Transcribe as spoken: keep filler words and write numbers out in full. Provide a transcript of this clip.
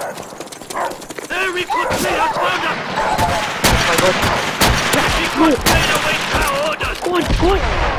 There we could see us found us! Oh my god. We could fade away our orders! Go on, go on!